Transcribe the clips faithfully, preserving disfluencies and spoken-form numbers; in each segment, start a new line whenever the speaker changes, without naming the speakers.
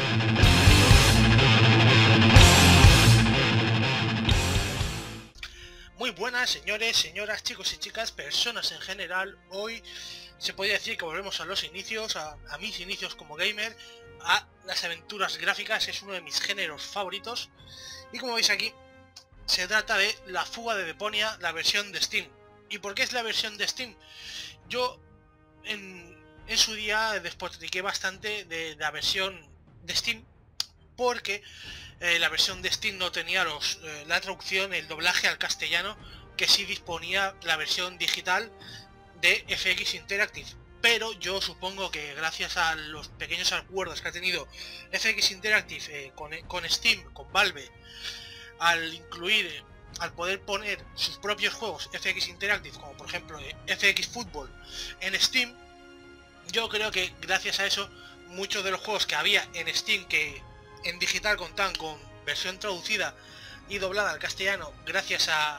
Muy buenas señores, señoras, chicos y chicas, personas en general. Hoy se podría decir que volvemos a los inicios, a, a mis inicios como gamer, a las aventuras gráficas. Es uno de mis géneros favoritos. Y como veis aquí, se trata de La Fuga de Deponia, la versión de Steam. ¿Y por qué es la versión de Steam? Yo en, en su día despotriqué bastante de la versión de Steam, porque eh, la versión de Steam no tenía los, eh, la traducción, el doblaje al castellano, que sí disponía la versión digital de F X Interactive. Pero yo supongo que gracias a los pequeños acuerdos que ha tenido F X Interactive eh, con, con Steam, con Valve, al incluir, eh, al poder poner sus propios juegos F X Interactive, como por ejemplo eh, F X Football en Steam, yo creo que gracias a eso muchos de los juegos que había en Steam que en digital contaban con versión traducida y doblada al castellano, gracias a,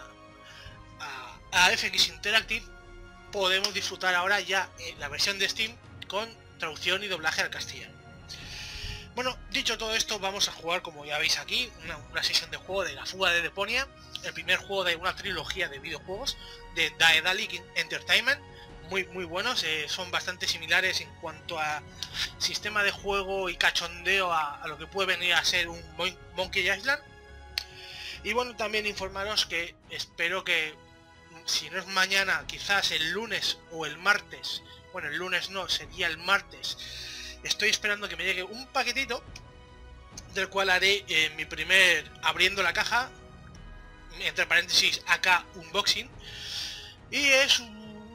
a, a F X Interactive, podemos disfrutar ahora ya en la versión de Steam con traducción y doblaje al castellano. Bueno, dicho todo esto, vamos a jugar, como ya veis aquí, una, una sesión de juego de La Fuga de Deponia, el primer juego de una trilogía de videojuegos de Daedalic Entertainment. Muy muy buenos, eh, son bastante similares en cuanto a sistema de juego y cachondeo a, a lo que puede venir a ser un Monkey Island. Y bueno, también informaros que espero que, si no es mañana, quizás el lunes o el martes, bueno, el lunes no, sería el martes, estoy esperando que me llegue un paquetito del cual haré eh, mi primer abriendo la caja, entre paréntesis acá unboxing, y es un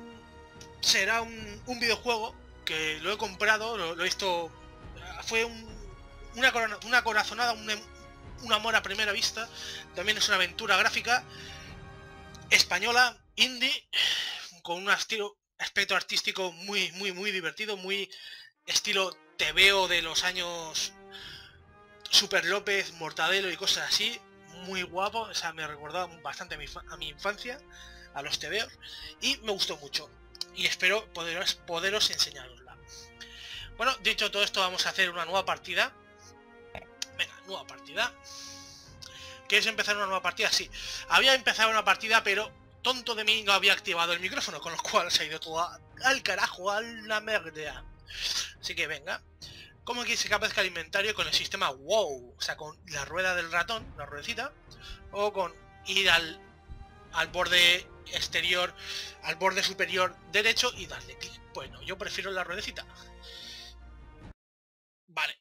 será un, un videojuego que lo he comprado, lo, lo he visto, fue un, una, una corazonada, un, un amor a primera vista. También es una aventura gráfica española, indie, con un estilo, aspecto artístico muy, muy, muy divertido, muy estilo tebeo de los años Super López, Mortadelo y cosas así, muy guapo. O sea, me recordaba bastante a mi, a mi infancia, a los tebeos, y me gustó mucho. Y espero poderos, poderos enseñarosla. Bueno, dicho todo esto, vamos a hacer una nueva partida. Venga, nueva partida. ¿Quieres empezar una nueva partida? Sí. Había empezado una partida, pero tonto de mí no había activado el micrófono, con lo cual se ha ido todo al carajo, a la merda. Así que venga. ¿Cómo quieres que aparezca el inventario con el sistema WoW? O sea, con la rueda del ratón, la ruedecita, o con ir al, al borde exterior, al borde superior derecho y darle clic. Bueno, yo prefiero la ruedecita. Vale.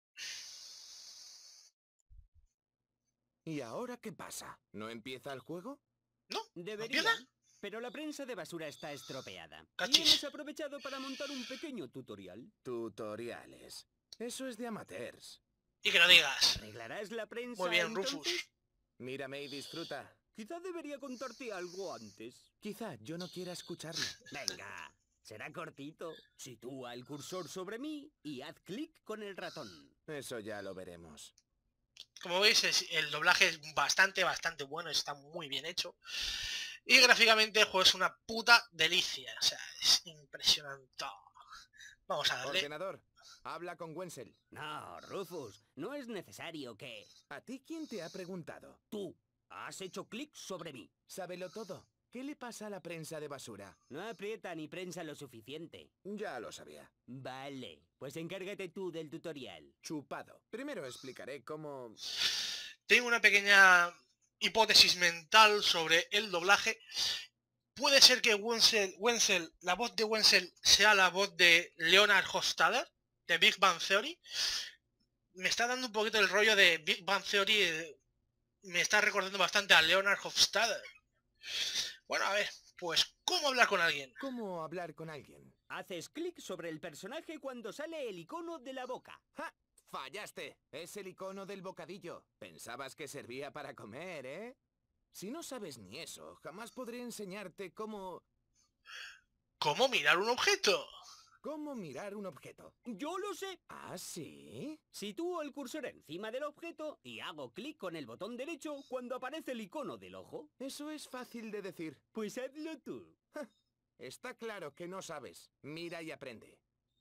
¿Y ahora qué pasa? ¿No empieza el juego?
No,
debería,
¿no empieza?
Pero la prensa de basura está estropeada.
Cachis.
Y hemos aprovechado para montar un pequeño tutorial.
Tutoriales. Eso es de amateurs.
Y que lo digas.
¿Arreglarás la prensa?
Muy bien,
entonces?
Rufus.
Mírame y disfruta.
Quizá debería contarte algo antes.
Quizá yo no quiera escucharlo.
Venga, será cortito. Sitúa el cursor sobre mí y haz clic con el ratón.
Eso ya lo veremos.
Como veis, es, el doblaje es bastante, bastante bueno, está muy bien hecho. Y gráficamente el juego es una puta delicia. O sea, es impresionante. Vamos a darle.
Ordenador, habla con Wenzel.
No, Rufus, no es necesario que...
¿A ti quién te ha preguntado?
Tú has hecho clic sobre mí.
Sábelo todo. ¿Qué le pasa a la prensa de basura?
No aprieta ni prensa lo suficiente.
Ya lo sabía.
Vale, pues encárgate tú del tutorial.
Chupado. Primero explicaré cómo...
Tengo una pequeña hipótesis mental sobre el doblaje. Puede ser que Wenzel, Wenzel, la voz de Wenzel sea la voz de Leonard Hofstadter, de Big Bang Theory. Me está dando un poquito el rollo de Big Bang Theory, eh, me está recordando bastante a Leonard Hofstadter. Bueno, a ver, pues, ¿cómo hablar con alguien?
¿Cómo hablar con alguien?
Haces clic sobre el personaje cuando sale el icono de la boca.
¡Ja! ¡Fallaste! Es el icono del bocadillo. Pensabas que servía para comer, ¿eh? Si no sabes ni eso, jamás podré enseñarte cómo...
¿Cómo mirar un objeto?
¿Cómo mirar un objeto?
¡Yo lo sé!
¿Ah, sí?
Sitúo el cursor encima del objeto y hago clic con el botón derecho cuando aparece el icono del ojo.
Eso es fácil de decir.
Pues hazlo tú.
Está claro que no sabes. Mira y aprende.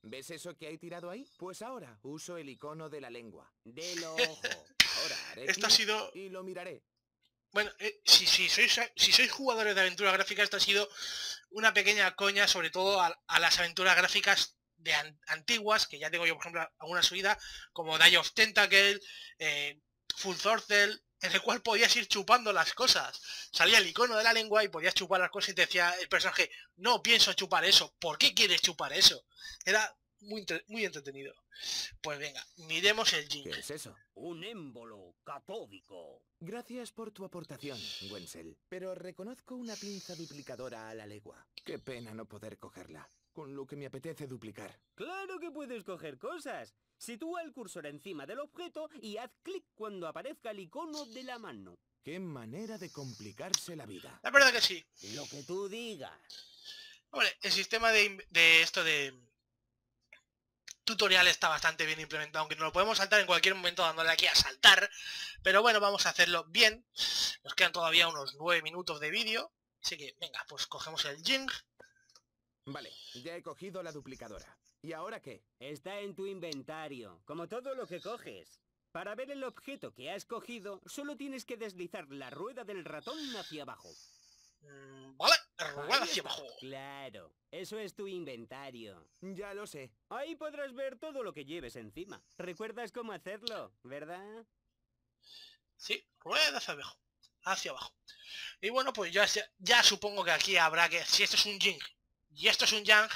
¿Ves eso que hay tirado ahí? Pues ahora uso el icono de la lengua.
Del ojo.
Ahora haré
Esto ha
clic
sido...
y lo miraré.
Bueno, eh, si, si, sois, si sois jugadores de aventuras gráficas, esto ha sido una pequeña coña, sobre todo a, a las aventuras gráficas de an, antiguas, que ya tengo yo, por ejemplo, alguna subida, como Day of Tentacle, eh, Full Throttle, en el cual podías ir chupando las cosas. Salía el icono de la lengua y podías chupar las cosas y te decía el personaje, no pienso chupar eso, ¿por qué quieres chupar eso? Era muy, muy entretenido. Pues venga, miremos el Jing.
¿Qué es eso?
Un émbolo catódico.
Gracias por tu aportación, Wenzel. Pero reconozco una pinza duplicadora a la legua. Qué pena no poder cogerla, con lo que me apetece duplicar.
¡Claro que puedes coger cosas! Sitúa el cursor encima del objeto y haz clic cuando aparezca el icono de la mano.
Qué manera de complicarse la vida.
La verdad que sí.
Lo que tú digas.
Hombre, el sistema de, de esto de tutorial está bastante bien implementado, aunque nos lo podemos saltar en cualquier momento dándole aquí a saltar. Pero bueno, vamos a hacerlo bien. Nos quedan todavía unos nueve minutos de vídeo. Así que, venga, pues cogemos el Jing.
Vale, ya he cogido la duplicadora. ¿Y ahora qué?
Está en tu inventario, como todo lo que coges. Para ver el objeto que has cogido, solo tienes que deslizar la rueda del ratón hacia abajo.
Mm, vale, rueda
Ahí
hacia
está.
abajo.
Claro, eso es tu inventario.
Ya lo sé.
Ahí podrás ver todo lo que lleves encima. ¿Recuerdas cómo hacerlo, verdad?
Sí, rueda hacia abajo. Hacia abajo. Y bueno, pues ya, ya supongo que aquí habrá que... Si esto es un Jing y esto es un Yang,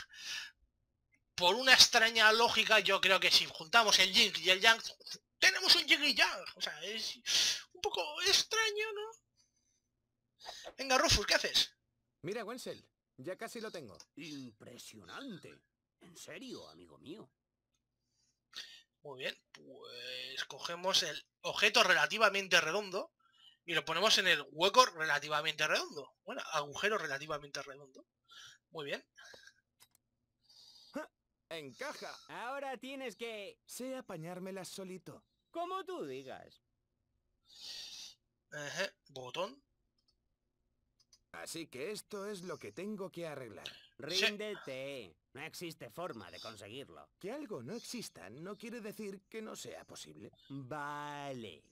por una extraña lógica, yo creo que si juntamos el Jing y el Yang, tenemos un Jing y Yang. O sea, es un poco extraño, ¿no? Venga, Rufus, ¿qué haces?
Mira, Wenzel, ya casi lo tengo.
Impresionante. En serio, amigo mío.
Muy bien, pues cogemos el objeto relativamente redondo y lo ponemos en el hueco relativamente redondo. Bueno, agujero relativamente redondo. Muy bien.
¡Encaja!
Ahora tienes que...
Sé apañármelas solito.
Como tú digas.
Ajá, botón.
Así que esto es lo que tengo que arreglar.
Ríndete. No existe forma de conseguirlo.
Que algo no exista no quiere decir que no sea posible.
Vale.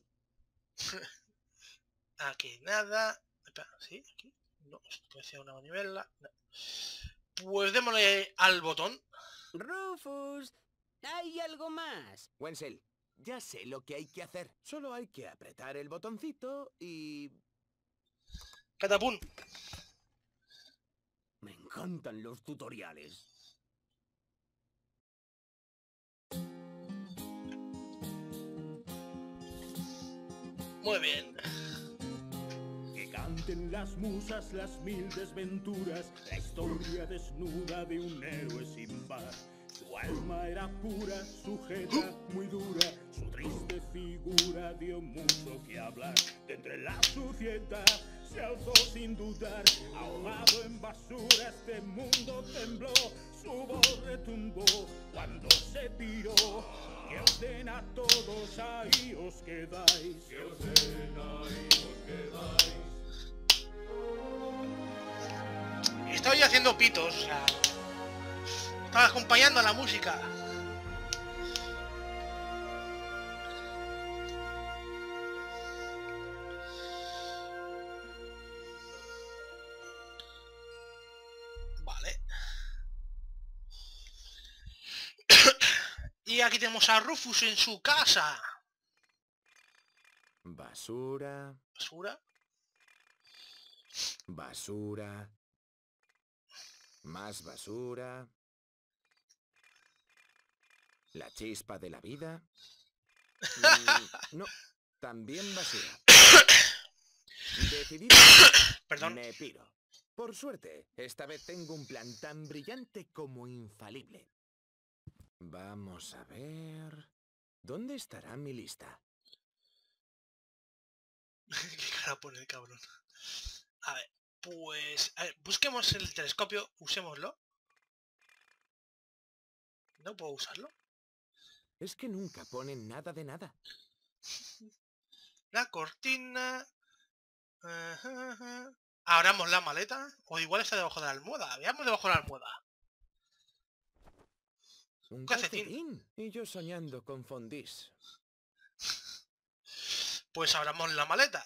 Aquí nada. Espera, ¿sí? Aquí. No, esto puede ser una manivela. No. Pues démosle al botón.
Rufus, hay algo más.
Wenzel, ya sé lo que hay que hacer. Solo hay que apretar el botoncito y...
Catapum.
Me encantan los tutoriales.
Muy bien.
Que canten las musas las mil desventuras, la historia desnuda de un héroe sin par. Su alma era pura, sujeta, muy dura, su triste figura dio mucho que hablar. De entre la suciedad se alzó sin dudar, ahogado en basura este mundo tembló, su voz retumbó cuando se piró. Que os den a todos, ahí os quedáis. Que os den, ahí os quedáis.
Estaba yo haciendo pitos, o sea... Estaba acompañando a la música. Vale. Y aquí tenemos a Rufus en su casa.
Basura,
Basura.
basura, más basura, la chispa de la vida. Mm, no, también basura. Decidido,
Perdón.
me piro. Por suerte, esta vez tengo un plan tan brillante como infalible. Vamos a ver... ¿Dónde estará mi lista?
Qué cara pone el cabrón. A ver, pues... A ver, busquemos el telescopio, usémoslo. ¿No puedo usarlo?
Es que nunca ponen nada de nada.
La cortina... Ajá, ajá. Abramos la maleta. O igual está debajo de la almohada. Veamos debajo de la almohada.
Un
calcetín.
calcetín. Y yo soñando con fondis.
Pues abramos la maleta.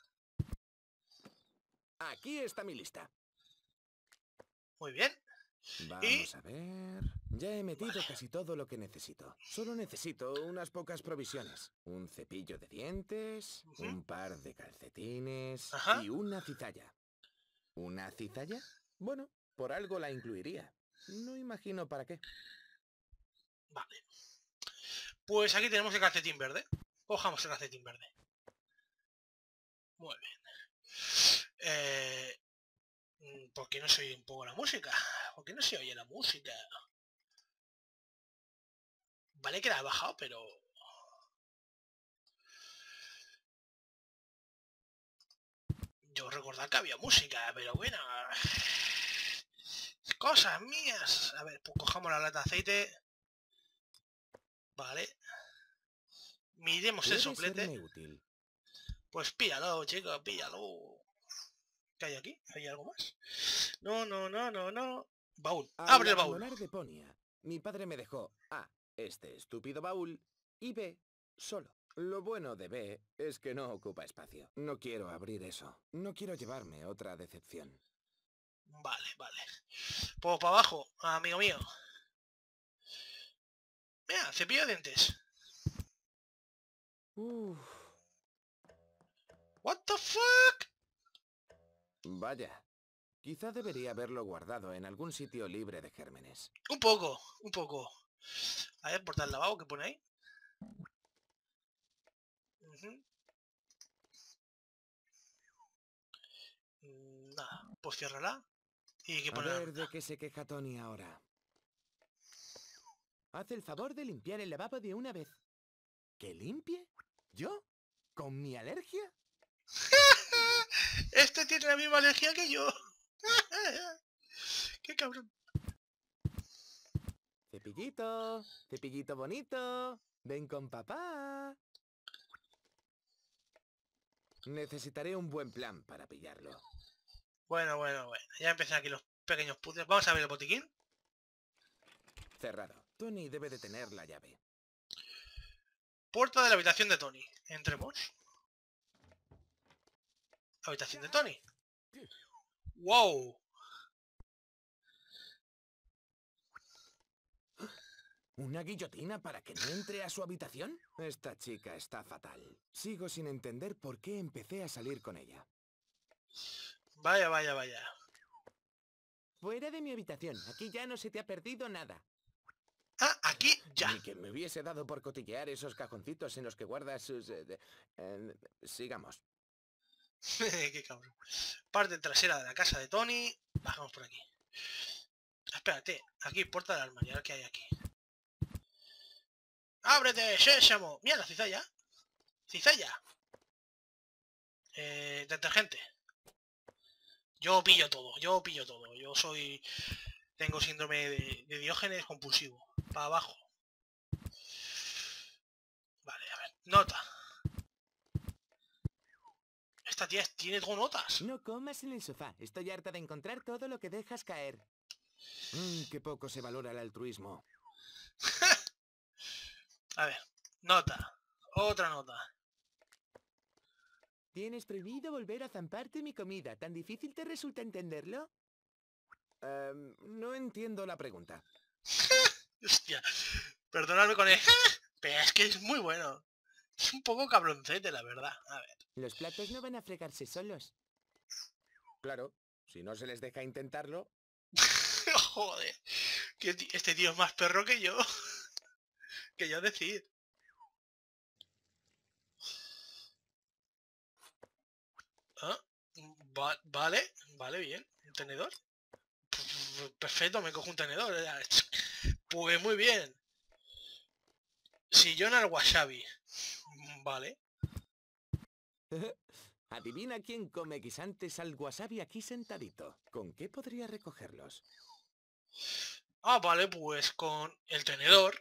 Aquí está mi lista.
Muy bien.
Vamos
Y-
a ver... Ya he metido casi todo lo que necesito. Solo necesito unas pocas provisiones. Un cepillo de dientes,
Ujú.
un par de calcetines
Ajá.
y una cizalla. ¿Una cizalla? Bueno, por algo la incluiría. No imagino para qué.
Vale. Pues aquí tenemos el calcetín verde. Cojamos el calcetín verde. Muy bien. Eh, mm, ¿Por qué no se oye un poco la música? ¿Por qué no se oye la música? Vale que la he bajado, pero... Yo recordaba que había música, pero bueno... Cosas mías. A ver, pues cojamos la lata de aceite. Vale. Miremos el
Puede
soplete.
serme útil.
Pues píllalo, chicos, píllalo. ¿Qué hay aquí? ¿Hay algo más? No, no, no, no, no. Baúl.
Al
Abre el baúl.
abandonar Deponia, mi padre me dejó A, este estúpido baúl, y B, solo. Lo bueno de B es que no ocupa espacio. No quiero abrir eso. No quiero llevarme otra decepción.
Vale, vale. Pues para abajo, amigo mío. Mira, cepillo de dientes.
Uf,
What the fuck?
vaya. Quizá debería haberlo guardado en algún sitio libre de gérmenes.
Un poco, un poco. A ver, portal lavabo que pone ahí. Ujú. Mm, Nada, pues ciérrala. Y que
A
pone
ver de qué se queja Tony ahora. Haz el favor de limpiar el lavabo de una vez. ¿Que limpie? ¿Yo? ¿Con mi alergia?
Este tiene la misma alergia que yo. Qué cabrón.
Cepillito, cepillito bonito, ven con papá. Necesitaré un buen plan para pillarlo.
Bueno, bueno, bueno. Ya empiezan aquí los pequeños puzzles. Vamos a ver el botiquín.
Cerrado. Tony debe de tener la llave.
Puerta de la habitación de Tony. Entremos. Habitación de Tony. ¡Wow!
¿Una guillotina para que no entre a su habitación? Esta chica está fatal. Sigo sin entender por qué empecé a salir con ella.
Vaya, vaya, vaya.
Fuera de mi habitación. Aquí ya no se te ha perdido nada.
Ah, aquí ya.
Ni que me hubiese dado por cotillear esos cajoncitos en los que guardas sus... eh, de- eh, sigamos.
Qué cabrón. Parte trasera de la casa de Tony. Bajamos por aquí. Espérate. Aquí, puerta del armario. A ver qué hay aquí. ¡Ábrete, sésamo! Mira la cizalla. Cizalla. Eh, detergente. Yo pillo todo. Yo pillo todo. Yo soy... Tengo síndrome de, de Diógenes compulsivo. Para abajo. Vale, a ver. Nota. Esta tía tiene todo notas.
No comas en el sofá. Estoy harta de encontrar todo lo que dejas caer. Mmm, qué poco se valora el altruismo.
A ver. Nota. Otra nota.
Tienes prohibido volver a zamparte mi comida. ¿Tan difícil te resulta entenderlo? Em, no entiendo la pregunta.
Hostia. Perdonadme con el... Pero es que es muy bueno. Es un poco cabroncete, la verdad. A ver.
Los platos no van a fregarse solos. Claro, si no se les deja intentarlo.
Joder. Que ti- este tío es más perro que yo. Que yo decir. Ah, va- vale, vale, bien. ¿Un tenedor? Perfecto, me cojo un tenedor. Pues muy bien. Sillón al wasabi. Vale.
Adivina quién come guisantes al wasabi aquí sentadito. ¿Con qué podría recogerlos?
Ah, vale, pues con el tenedor.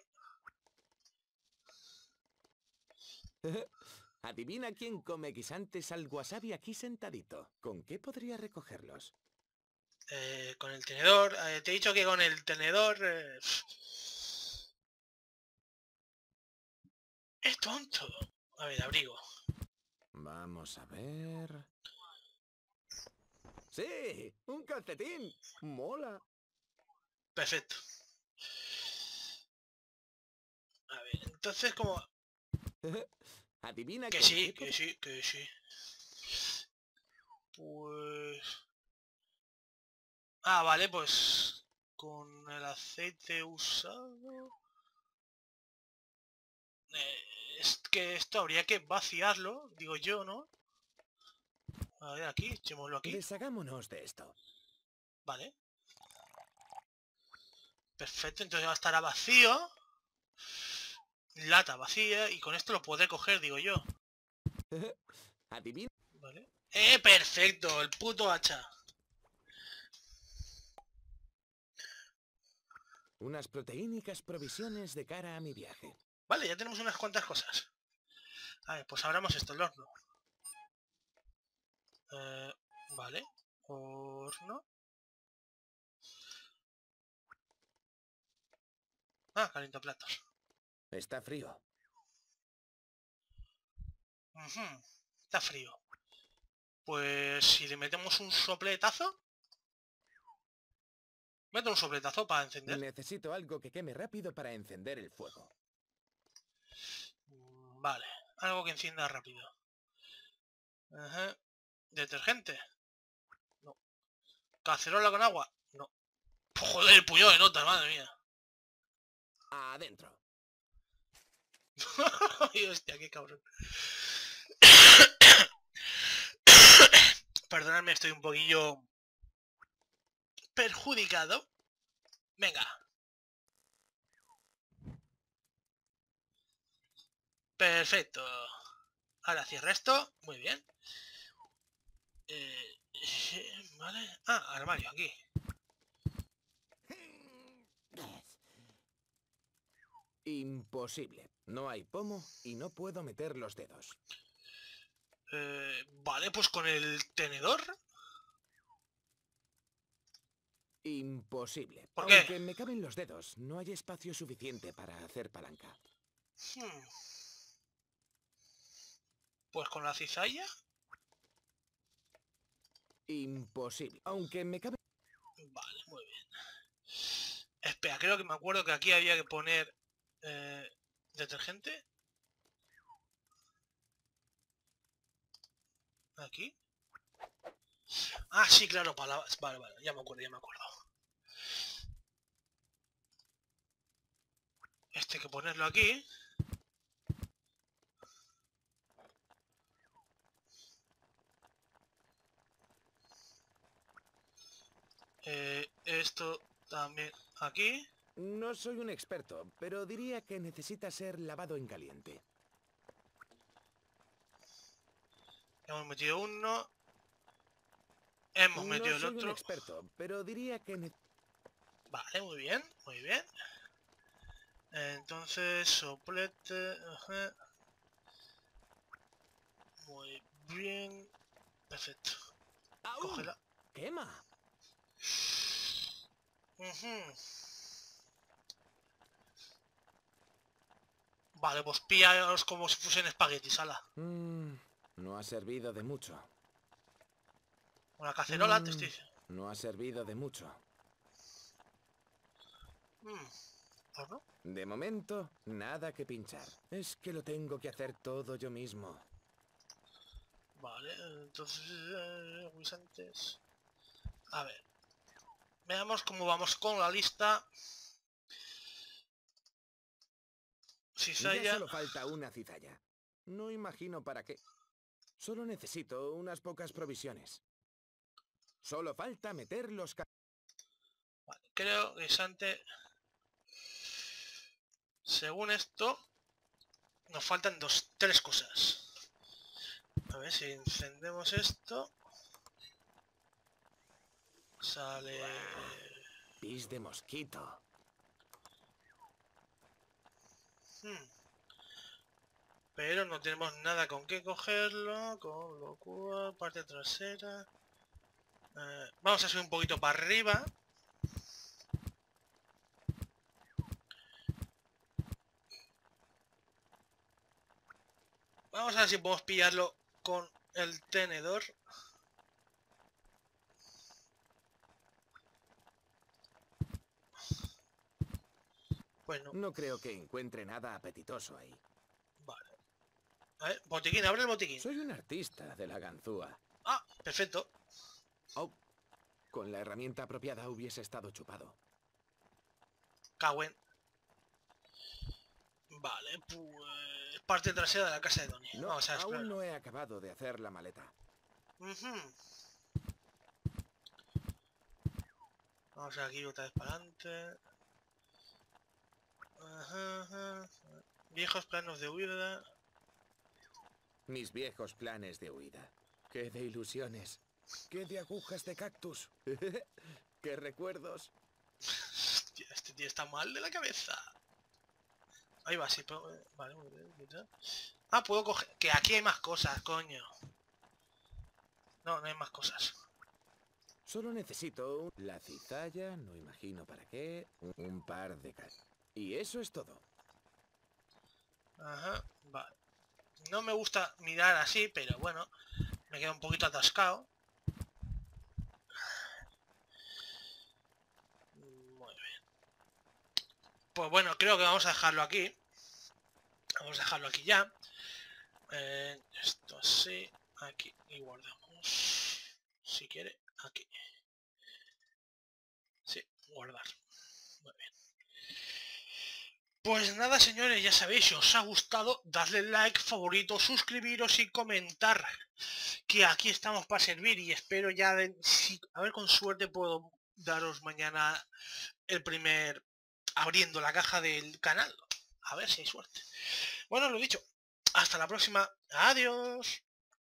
Adivina quién come guisantes al wasabi aquí sentadito. ¿Con qué podría recogerlos?
Eh, con el tenedor. Eh, te he dicho que con el tenedor... eh, Es tonto. A ver, abrigo.
Vamos a ver... ¡Sí! ¡Un calcetín! ¡Mola!
Perfecto. A ver, entonces como...
Adivina
Que
con
sí,
qué
que sí, que sí. Pues... Ah, vale, pues... Con el aceite usado... Eh, es que esto habría que vaciarlo, digo yo, ¿no? A ver, aquí, echémoslo aquí.
Deshagámonos de esto.
Vale. Perfecto, entonces ya estará vacío. Lata vacía y con esto lo podré coger, digo yo.
Adivina.
Vale. ¡Eh, perfecto! El puto hacha.
Unas proteínicas provisiones de cara a mi viaje.
Vale, ya tenemos unas cuantas cosas. A ver, pues abramos esto, el horno. Eh, vale. Horno. Ah, caliento platos.
Está frío.
Ujú, está frío. Pues si le metemos un sopletazo. Meto un sopletazo para encender.
Necesito algo que queme rápido para encender el fuego.
Mm, Vale, algo que encienda rápido. Ajá. Detergente. No. Cacerola con agua. No. Joder, el puñado de notas, madre mía.
Adentro.
Ay, hostia, qué cabrón. Perdonadme, estoy un poquillo perjudicado. Venga. Perfecto. Ahora cierra esto. Muy bien. Eh, vale. Ah, armario aquí.
Imposible. No hay pomo y no puedo meter los dedos.
Eh, vale, pues con el tenedor.
Imposible.
¿Por qué?
Aunque me caben los dedos, no hay espacio suficiente para hacer palanca.
Hmm. Pues con la cizalla.
Imposible. Aunque me caben...
Vale, muy bien. Espera, creo que me acuerdo que aquí había que poner eh, detergente. Aquí. Ah, sí, claro, para la... Vale, vale, ya me acuerdo, ya me acuerdo. Este hay que ponerlo aquí. Eh, esto también aquí.
No soy un experto, pero diría que necesita ser lavado en caliente.
Hemos metido uno. Hemos metido
No
el
soy un
otro.
experto, pero diría que... ne-
Vale, muy bien, muy bien. Entonces, soplete. Ajá. Muy bien. Perfecto.
¡Au!
Cógela.
¡Quema!
Ujú. Vale, pues píllalos como si fuesen espaguetis, ala.
Mm, no ha servido de mucho.
Una cacerola,
Mm,
te estoy diciendo.
No ha servido de mucho.
Mm, pues no.
De momento, nada que pinchar. Es que lo tengo que hacer todo yo mismo.
Vale, entonces... Eh, guisantes. A ver. Veamos cómo vamos con la lista.
Ya
Cizalla.
solo falta una cizalla. No imagino para qué. Solo necesito unas pocas provisiones. Solo falta meter los... ca-
Vale, creo, guisante... Según esto, nos faltan dos, tres cosas. A ver si encendemos esto. Sale...
Pis de mosquito.
Hmm. Pero no tenemos nada con qué cogerlo, con lo cual, parte trasera... Eh, vamos a subir un poquito para arriba. Vamos a ver si podemos pillarlo con el tenedor. Bueno,
No creo que encuentre nada apetitoso ahí.
vale. A ver, botiquín, abre el botiquín.
Soy un artista de la ganzúa.
Ah, perfecto.
Oh, con la herramienta apropiada hubiese estado chupado.
Cagüen. Vale, pues... parte trasera de la casa de Donnie.
No,
Vamos a
aún
explorar.
no he acabado de hacer la maleta.
Ujú. Vamos aquí otra vez para adelante. Ajá, ajá. Viejos planos de huida.
Mis viejos planes de huida. ¡Qué de ilusiones! ¡Qué de agujas de cactus! ¡Qué recuerdos!
Hostia, este tío está mal de la cabeza. Ahí va, sí, pero... Vale, muy bien, muy bien. Ah, puedo coger... Que aquí hay más cosas, coño. No, no hay más cosas.
Solo necesito la cizalla, no imagino para qué, un par de cal... Y eso es todo.
Ajá, vale. No me gusta mirar así, pero bueno. Me queda un poquito atascado. Muy bien. Pues bueno, creo que vamos a dejarlo aquí. Vamos a dejarlo aquí ya. Eh, esto así. Aquí. Y guardamos. Si quiere, aquí. Sí, guardar. Muy bien. Pues nada, señores, ya sabéis, si os ha gustado, dadle like, favorito, suscribiros y comentar. Que aquí estamos para servir y espero ya, de, si, a ver, con suerte puedo daros mañana el primer abriendo la caja del canal. A ver si hay suerte. Bueno, lo dicho, hasta la próxima. Adiós.